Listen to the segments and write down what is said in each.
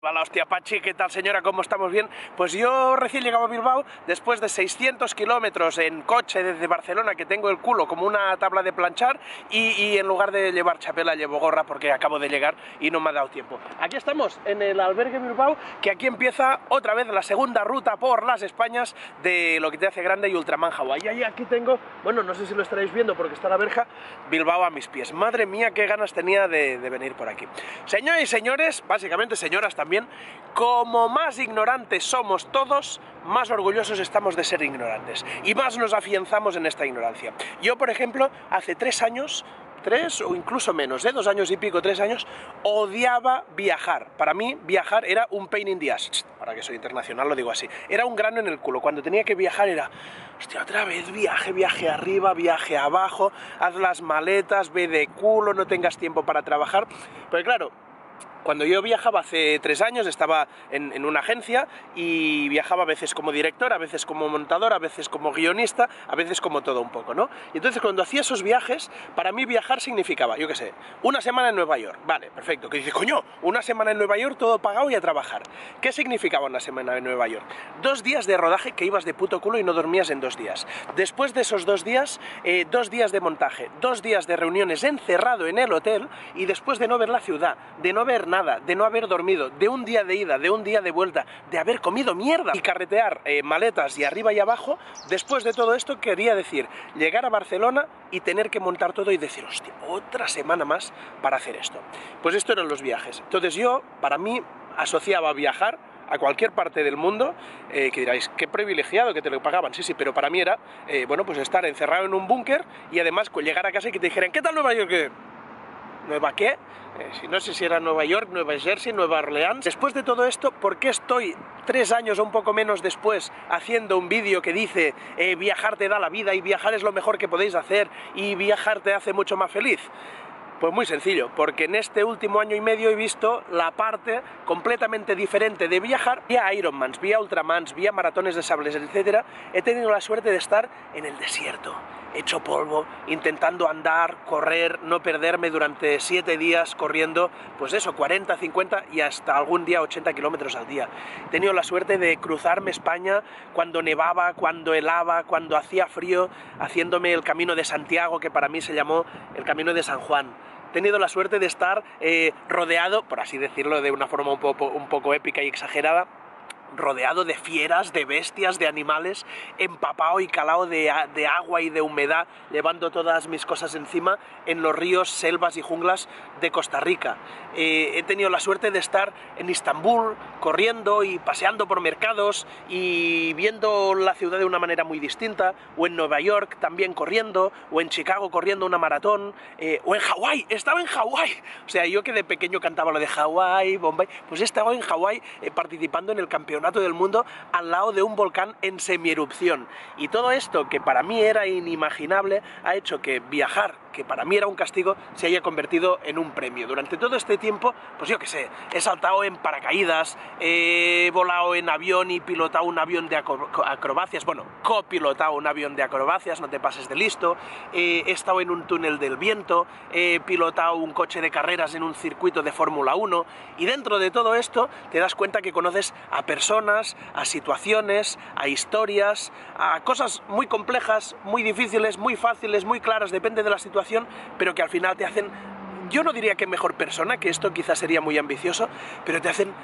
Hola, hostia, Pachi, ¿qué tal, señora? ¿Cómo estamos? ¿Bien? Pues yo recién llegado a Bilbao, después de 600 kilómetros en coche desde Barcelona, que tengo el culo como una tabla de planchar, y en lugar de llevar chapela llevo gorra porque acabo de llegar y no me ha dado tiempo. Aquí estamos, en el albergue Bilbao, que aquí empieza otra vez la segunda ruta por las Españas de Lo que te hace grande y Ultraman Hawaii. Y aquí tengo, bueno, no sé si lo estaréis viendo porque está la verja, Bilbao a mis pies. Madre mía, qué ganas tenía de venir por aquí. Señoras y señores, básicamente señoras también, como más ignorantes somos todos, más orgullosos estamos de ser ignorantes y más nos afianzamos en esta ignorancia. Yo, por ejemplo, hace 3 años, 3 o incluso menos, 2 años y pico, 3 años, odiaba viajar. Para mí viajar era un pain in the ass. Ahora que soy internacional lo digo así. Era un grano en el culo. Cuando tenía que viajar era, hostia, otra vez viaje arriba, viaje abajo, haz las maletas, ve de culo, no tengas tiempo para trabajar. Pero claro, cuando yo viajaba hace 3 años estaba en una agencia y viajaba a veces como director, a veces como montador, a veces como guionista, a veces como todo un poco, ¿no? Y entonces cuando hacía esos viajes, para mí viajar significaba, yo qué sé, una semana en Nueva York. Vale, perfecto. Que dices, coño, una semana en Nueva York, todo pagado y a trabajar. ¿Qué significaba una semana en Nueva York? 2 días de rodaje que ibas de puto culo y no dormías en 2 días. Después de esos 2 días, 2 días de montaje, 2 días de reuniones encerrado en el hotel y después de no ver la ciudad, de no ver nada, de no haber dormido, de un día de ida, de un día de vuelta, de haber comido mierda y carretear maletas y arriba y abajo, después de todo esto quería decir llegar a Barcelona y tener que montar todo y decir, hostia, otra semana más para hacer esto. Pues esto eran los viajes. Entonces yo, para mí, asociaba viajar a cualquier parte del mundo, que diráis, qué privilegiado que te lo pagaban, sí, pero para mí era, bueno, pues estar encerrado en un búnker y además llegar a casa y que te dijeran, ¿qué tal Nueva York? ¿Nueva qué? Si no sé si era Nueva York, Nueva Jersey, Nueva Orleans. Después de todo esto, ¿por qué estoy 3 años o un poco menos después haciendo un vídeo que dice viajar te da la vida y viajar es lo mejor que podéis hacer y viajar te hace mucho más feliz? Pues muy sencillo, porque en este último año y medio he visto la parte completamente diferente de viajar. Vía Ironmans, vía Ultramans, vía maratones de sables, etc. He tenido la suerte de estar en el desierto, hecho polvo, intentando andar, correr, no perderme durante 7 días corriendo, pues eso, 40, 50 y hasta algún día 80 kilómetros al día. He tenido la suerte de cruzarme España cuando nevaba, cuando helaba, cuando hacía frío, haciéndome el Camino de Santiago, que para mí se llamó el Camino de San Juan. He tenido la suerte de estar rodeado, por así decirlo de una forma un poco épica y exagerada, rodeado de fieras, de bestias, de animales, empapado y calado de agua y de humedad, llevando todas mis cosas encima en los ríos, selvas y junglas de Costa Rica. He tenido la suerte de estar en Estambul, corriendo y paseando por mercados y viendo la ciudad de una manera muy distinta, o en Nueva York también corriendo, o en Chicago corriendo una maratón, o en Hawái, estaba en Hawái. O sea, yo que de pequeño cantaba lo de Hawái, Bombay, pues estaba en Hawái participando en el campeonato del mundo al lado de un volcán en semierupción. Y todo esto, que para mí era inimaginable, ha hecho que viajar, que para mí era un castigo, se haya convertido en un premio. Durante todo este tiempo, pues yo qué sé, he saltado en paracaídas, he volado en avión y pilotado un avión de acrobacias, bueno, copilotado un avión de acrobacias, no te pases de listo, he estado en un túnel del viento, he pilotado un coche de carreras en un circuito de Fórmula 1, y dentro de todo esto te das cuenta que conoces a personas, a situaciones, a historias, a cosas muy complejas, muy difíciles, muy fáciles, muy claras, depende de la situación, pero que al final te hacen, yo no diría que mejor persona, que esto quizás sería muy ambicioso, pero te hacen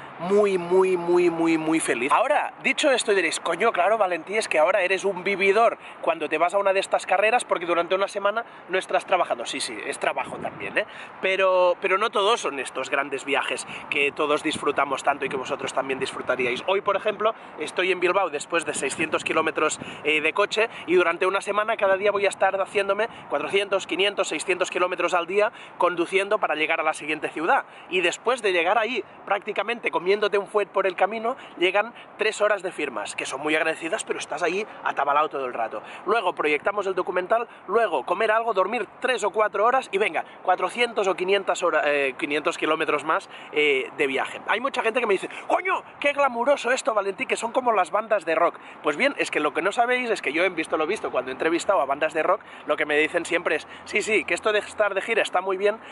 muy feliz. Ahora, dicho esto, diréis, coño, claro, Valentí, es que ahora eres un vividor cuando te vas a una de estas carreras porque durante una semana no estás trabajando. Sí, es trabajo también, pero no todos son estos grandes viajes que todos disfrutamos tanto y que vosotros también disfrutaríais. Hoy, por ejemplo, estoy en Bilbao después de 600 kilómetros de coche y durante una semana cada día voy a estar haciéndome 400, 500, 600 kilómetros al día conduciendo para llegar a la siguiente ciudad. Y después de llegar ahí, prácticamente comiéndote un fuet por el camino, llegan 3 horas de firmas, que son muy agradecidas, pero estás ahí atabalado todo el rato. Luego proyectamos el documental, luego comer algo, dormir 3 o 4 horas y venga, 400 o 500 kilómetros más de viaje. Hay mucha gente que me dice, coño, qué glamuroso esto, Valentí, que son como las bandas de rock. Pues bien, es que lo que no sabéis es que yo he visto lo visto, cuando he entrevistado a bandas de rock, lo que me dicen siempre es, sí, que esto de estar de gira está muy bien,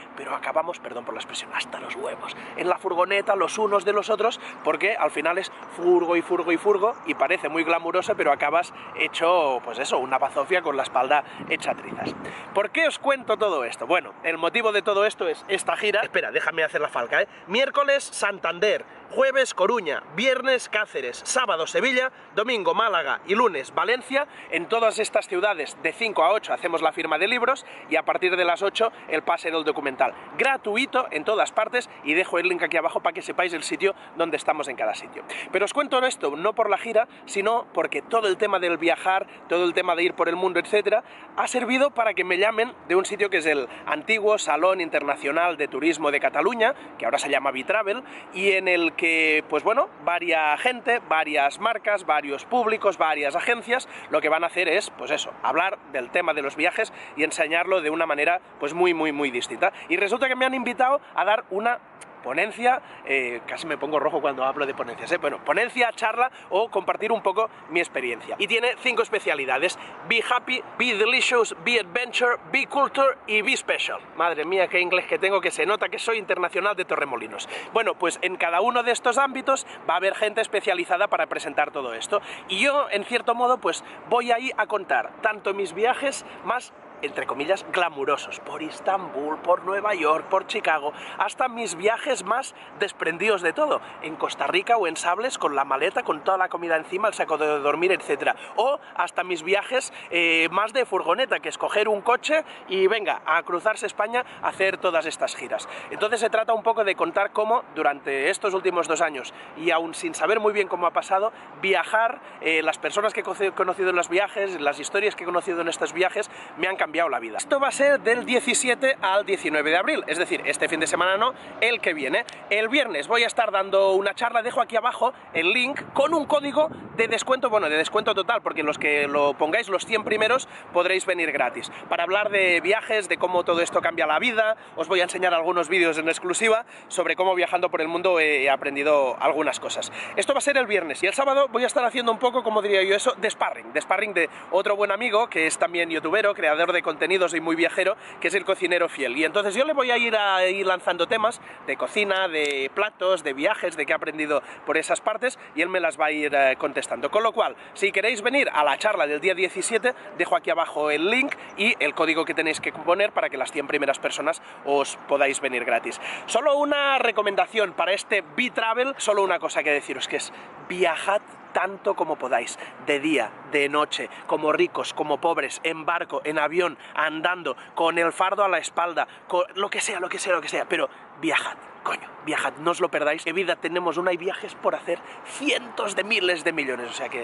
pero acabamos, perdón por la expresión, hasta los huevos, en la furgoneta los unos de los otros, porque al final es furgo y furgo y furgo, y parece muy glamuroso, pero acabas hecho, pues eso, una bazofia con la espalda hecha trizas. ¿Por qué os cuento todo esto? Bueno, el motivo de todo esto es esta gira. Espera, déjame hacer la falca, ¿eh? Miércoles, Santander. Jueves, Coruña. Viernes, Cáceres. Sábado, Sevilla. Domingo, Málaga. Y lunes, Valencia. En todas estas ciudades, de 5 a 8 hacemos la firma de libros, y a partir de las 8 el pase del documental. Gratuito en todas partes, y dejo el link aquí abajo para que sepáis el sitio donde estamos en cada sitio. Pero os cuento esto no por la gira, sino porque todo el tema del viajar, todo el tema de ir por el mundo, etcétera, ha servido para que me llamen de un sitio que es el antiguo Salón Internacional de Turismo de Cataluña, que ahora se llama Bitravel, y en el que, pues bueno, varias gente, varias marcas, varios públicos, varias agencias, lo que van a hacer es, pues eso, hablar del tema de los viajes y enseñarlo de una manera, pues muy distinta. Y resulta que me han invitado a dar una ponencia, casi me pongo rojo cuando hablo de ponencias, bueno, ponencia, charla o compartir un poco mi experiencia. Y tiene 5 especialidades: Be Happy, Be Delicious, Be Adventure, Be Culture y Be Special. Madre mía, qué inglés que tengo, que se nota que soy internacional de Torremolinos. Bueno, pues en cada uno de estos ámbitos va a haber gente especializada para presentar todo esto. Y yo, en cierto modo, pues voy ahí a contar tanto mis viajes más, entre comillas, glamurosos, por Istambul, por Nueva York, por Chicago, hasta mis viajes más desprendidos de todo, en Costa Rica o en Sables, con la maleta, con toda la comida encima, el saco de dormir, etc. O hasta mis viajes más de furgoneta, que es coger un coche y venga, a cruzarse España a hacer todas estas giras. Entonces se trata un poco de contar cómo durante estos últimos 2 años, y aún sin saber muy bien cómo ha pasado, viajar, las personas que he conocido en los viajes, las historias que he conocido en estos viajes, me han cambiado la vida. Esto va a ser del 17 al 19 de abril, es decir, este fin de semana no, el que viene. El viernes voy a estar dando una charla, dejo aquí abajo el link con un código de descuento, bueno, de descuento total, porque los que lo pongáis, los 100 primeros, podréis venir gratis, para hablar de viajes, de cómo todo esto cambia la vida. Os voy a enseñar algunos vídeos en exclusiva sobre cómo viajando por el mundo he aprendido algunas cosas. Esto va a ser el viernes, y el sábado voy a estar haciendo un poco, como diría yo eso, de sparring de otro buen amigo, que es también youtubero, creador de contenidos y muy viajero, que es el Cocinero Fiel. Y entonces yo le voy a ir lanzando temas de cocina, de platos, de viajes, de qué he aprendido por esas partes, y él me las va a ir contestando. Con lo cual, si queréis venir a la charla del día 17, dejo aquí abajo el link y el código que tenéis que poner para que las 100 primeras personas os podáis venir gratis. Solo una recomendación para este Bitravel, solo una cosa que deciros, que es: viajad tanto como podáis, de día, de noche, como ricos, como pobres, en barco, en avión, andando, con el fardo a la espalda, con lo que sea, pero viajad, coño, viajad, no os lo perdáis. En vida tenemos una y viajes por hacer cientos de miles de millones, o sea que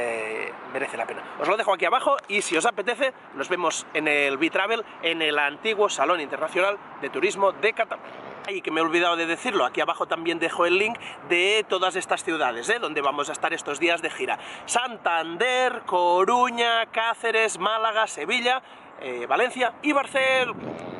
merece la pena. Os lo dejo aquí abajo, y si os apetece, nos vemos en el Bitravel, en el antiguo Salón Internacional de Turismo de Cataluña. Y que me he olvidado de decirlo, aquí abajo también dejo el link de todas estas ciudades, donde vamos a estar estos días de gira: Santander, Coruña, Cáceres, Málaga, Sevilla, Valencia y Barcelona.